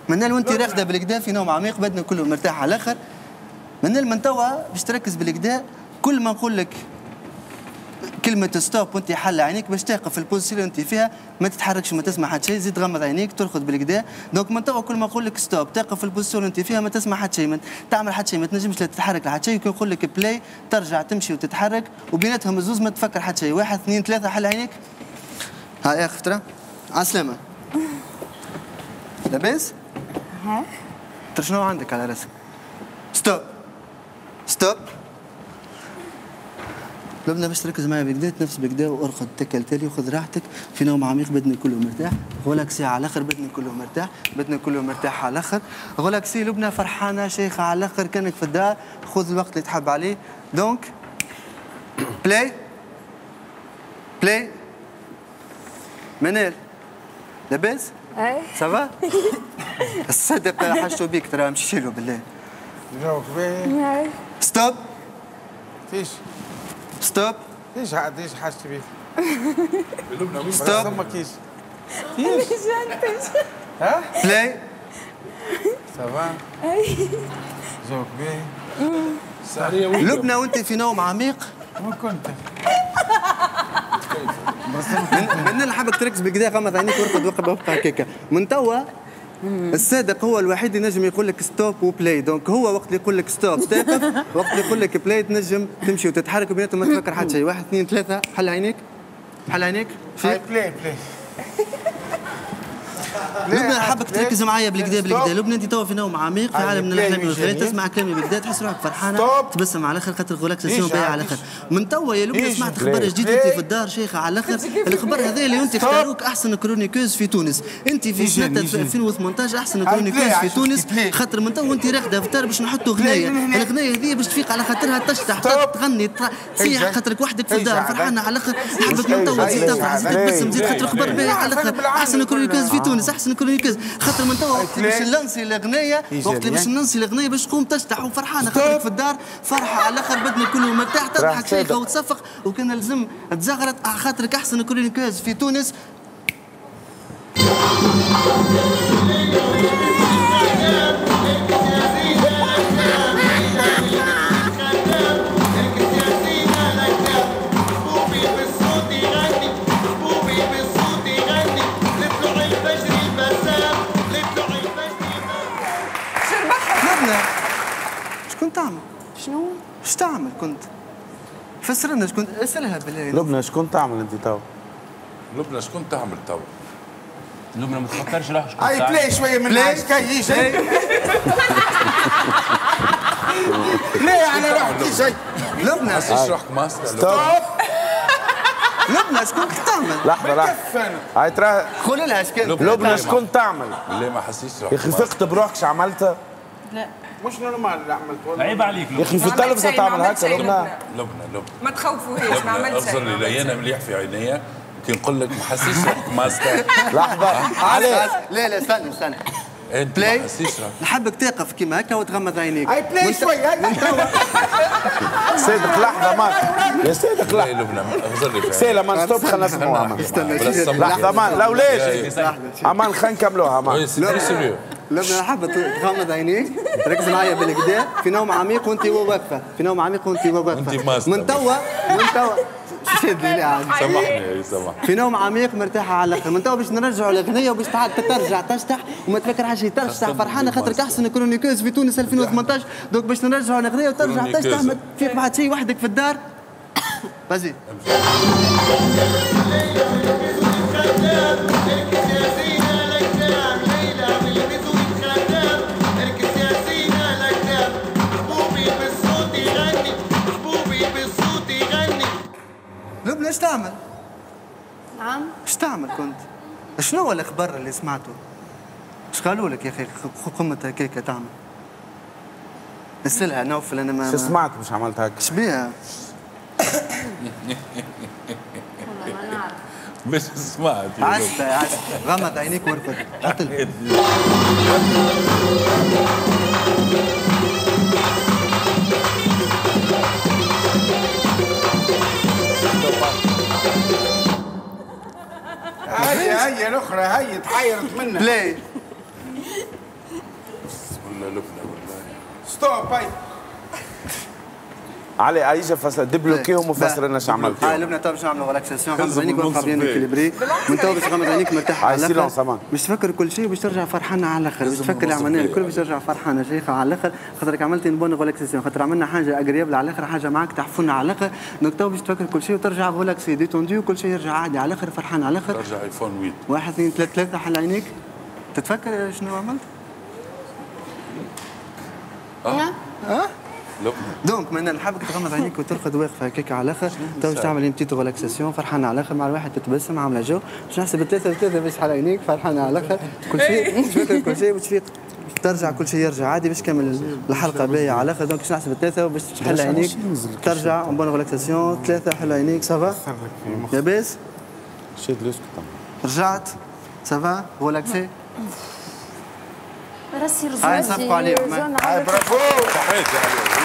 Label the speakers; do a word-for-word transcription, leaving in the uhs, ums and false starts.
Speaker 1: من وانت راقده بالكدا في نوم عميق، بدنا كله مرتاح على الاخر. من من توا باش تركز بالكدا، كل ما نقول لك كلمة ستوب وانت حل عينيك باش تقف في البوزيسيون اللي انت فيها، ما تتحركش، ما تسمع حتى شيء، زيد غمض عينيك ترقد بالكدا. دونك من توا كل ما نقول لك ستوب تقف في البوزيسيون اللي انت فيها، ما تسمع حتى شيء، ما تعمل حتى شيء، ما تنجمش لا تتحرك لحتى شيء. كي نقول لك بلاي ترجع تمشي وتتحرك، وبيناتهم الزوز ما تفكر حتى شيء. واحد اثنين ثلاثة، حل عينيك. ها اخ فترة على السلامة. لاباس؟
Speaker 2: ها؟
Speaker 1: ترى شنو عندك على راسك؟ ستوب ستوب. لبنى باش تركز معايا بكدا، تنفس بكدا وارقد تكل تالي وخذ راحتك في نوم عميق، بدني كله مرتاح، غولك ساعة على الاخر، بدني كله مرتاح، بدني كله مرتاح على الاخر، غولك سي لبنى فرحانة شيخة على الاخر، كانك في الدار، خذ الوقت اللي تحب عليه. دونك بلاي بلاي. منال لاباس؟
Speaker 2: اي
Speaker 1: سافا؟ الصدق حاجته بيك ترى، مشي له بالله.
Speaker 3: جوك باهي.
Speaker 1: ستوب
Speaker 3: فيش
Speaker 1: ستوب.
Speaker 3: فيش عاديش حاجتي بيك.
Speaker 1: ستوب.
Speaker 3: ما كيش.
Speaker 2: مش انتش.
Speaker 3: ها؟
Speaker 1: بلاي.
Speaker 3: سافا؟
Speaker 2: اي
Speaker 3: جوك باهي.
Speaker 1: لبنى وانت في نوم عميق.
Speaker 3: وين كنت؟
Speaker 1: من اللي حابك تركز بالكدا، غمض عينيك وارقد وقف وقف هكاكا. من توا الصادق هو الوحيد اللي ينجم يقول لك ستوب وبلاي. دونك هو وقت اللي يقول لك ستوب تقف، وقت اللي يقول لك بلاي تنجم تمشي وتتحرك، وبيناتهم ما تفكر حتى شيء. واحد اثنين ثلاثة، حل عينيك. حل عينيك.
Speaker 3: هاي بلاي بلاي.
Speaker 1: لبنى حابك تركز معايا بالكدا بالكدا. لبنى انت توا في نوم عميق في عالم من الاحلام والخيال، تسمع كلامي بالكدا، تحس روحك فرحانه، تبسم على الاخر خاطر غولاكساسيون باهي على الاخر. من توا يا لبنى سمعت خبر جديد وانت في الدار شيخه على الاخر. الخبر هذا اللي انت اختاروك احسن كرونيكوز في تونس. انت في سنه ألفين وثمانية عشر احسن كرونيكوز في تونس، خاطر من توا وانت راقده في الدار باش نحطوا غنايه. الغنايه هذه باش تفيق على خاطرها تشطح تغني تصيح خاطرك وحدك في الدار فرحانه على الاخر. نحبك من توا تزيد تفرح، زيد تبسم، زيد خاطر خبر باهي على الاخر. احسن كرونيكوز في تونس، احسن كرونيكوز. خاطر من توا وقت باش نلنسي الاغنيه، وقت باش نلنسي الاغنيه باش تقوم تشطح وفرحانه خاطرك في الدار، فرحه على الاخر، بدني كله مرتاح، تضحك شيخه وتصفق، وكان لازم تزغرت خاطرك احسن كرونيكوز في تونس. شكون تعمل؟
Speaker 2: شنو؟
Speaker 1: ايش تعمل كنت؟ فسر لنا شكون، اسالها بالله.
Speaker 3: لبنى شكون تعمل انت تو؟
Speaker 4: لبنى شكون تعمل تو؟
Speaker 5: لبنى ما تفكرش روحك شكون
Speaker 3: اي بلاي شويه من العيش كي يجي. بلاي على روحك يجي.
Speaker 1: لبنى
Speaker 4: حسيش روحك ماستر.
Speaker 3: ستوب.
Speaker 1: لبنى شكون تعمل؟
Speaker 3: لحظه لحظه هاي ترى
Speaker 1: قول لها شكون.
Speaker 3: لبنى شكون تعمل؟
Speaker 4: بالله ما حسيش روحك.
Speaker 3: يا اخي فقت بروحك شو عملتها؟
Speaker 2: لا
Speaker 3: مش نورمال اللي عملت والله.
Speaker 5: عيب عليك
Speaker 3: يا اخي في التلفزه تعمل هكا لبنى.
Speaker 4: لبنى لبنى
Speaker 2: ما تخوفوهاش، ما عملت شيء.
Speaker 4: اغزر لي ليانا مليح في عينيا، كي نقول لك ما حسيش روحك ماستر.
Speaker 3: لحظه عليك.
Speaker 1: لا لا استنى استنى.
Speaker 4: انت
Speaker 1: بلاي.
Speaker 4: ما حسيش روحك.
Speaker 1: نحبك تقف كيما هكا وتغمض عينيك.
Speaker 3: اي بلاي شوي هاي. سيدك لحظه مان يا سيدك
Speaker 4: لا
Speaker 3: لحظه.
Speaker 4: لبنى اغزر لي في عينيا.
Speaker 3: سيلا مان ستوب خلينا نسمعوها مان.
Speaker 1: استنى
Speaker 3: لحظه مان لو ليش امان خلينا نكملوها مان.
Speaker 1: لبنى حابة تغمض عينيك، ركز معايا بالكدا في نوم عميق وانت واقفه، في نوم عميق وانت واقفه. من توا من توا شد لي عاد.
Speaker 4: سامحني سامحني.
Speaker 1: في نوم عميق مرتاحه على الاخر. من توا باش نرجعوا الاغنيه وباش ترجع تشطح وما تفكر حاجه، ترشح فرحانه خاطرك احسن كرونيكوز في تونس ألفين وثمانية عشر. دوك باش نرجعوا الاغنيه وترجع تشطح، ما تفيق بعد شيء وحدك في الدار. فازي. لبنى ايش تعمل؟
Speaker 2: نعم؟
Speaker 1: ايش تعمل كنت؟ شنو هو الاخبار اللي سمعته؟ ايش قالوا لك يا اخي قمة هكاكا تعمل؟ اسألها نوفل انا ما
Speaker 3: شو سمعت مش عملت هكا؟
Speaker 1: ايش بيها؟
Speaker 4: مش سمعت.
Speaker 1: عسى عسى غمض عينيك وارفد. قتل.
Speaker 3: هيا هيا الاخرى هيا تحيرت منها.
Speaker 1: بلاي
Speaker 4: ولا لبنى والله.
Speaker 3: ستوب هاي علي ايجا فصل ديبلوكيهم وفسر لنا شو عملت.
Speaker 1: هاي لبنى تو باش نعملوا ريلاكساسيون، غمض عينيك واقف بيان اكيليبري، من تو باش تغمض عينيك مرتاح على الاخر، باش تفكر كل شيء باش ترجع فرحانه على الاخر، باش تفكر اللي عملناه الكل باش ترجع فرحانه شيخه على الاخر، خاطرك عملت بون ريلاكساسيون، خاطر عملنا حاجه اجريبل على الاخر، حاجه معاك تحفونا على الاخر، دونك تو باش تفكر كل شيء وترجع ريلاكسي ديتوندي وكل شيء يرجع عادي على الاخر فرحان على الاخر.
Speaker 4: ترجع ايفون ثمانية.
Speaker 1: واحد اثنين ثلاثة ثلاثة حل عينيك، تتفكر شنو عملت؟
Speaker 2: اه
Speaker 1: اه
Speaker 4: لبنى.
Speaker 1: دونك من نحبك تغمض عينيك وترقد واقفه هكاك على الاخر، تو باش تعمل بتيت ريلاكساسيون فرحانه على الاخر، مع الواحد تتبسم عامله جو، باش نحسب ثلاثه وثلاثه باش تحل عينيك فرحانه على الاخر، كل شيء تفكر كل شيء وتفيق ترجع كل شيء يرجع عادي باش تكمل الحلقه باهيه على الاخر، دونك باش نحسب ثلاثه وباش تحل عينيك ترجع بون ريلاكساسيون ثلاثه حل عينيك سافا لاباس
Speaker 3: شد لوسك
Speaker 1: رجعت سافا ريلاكسي
Speaker 2: راسي
Speaker 1: هاي صفقوا عليهم
Speaker 3: هاي برافو
Speaker 4: صحيت يعني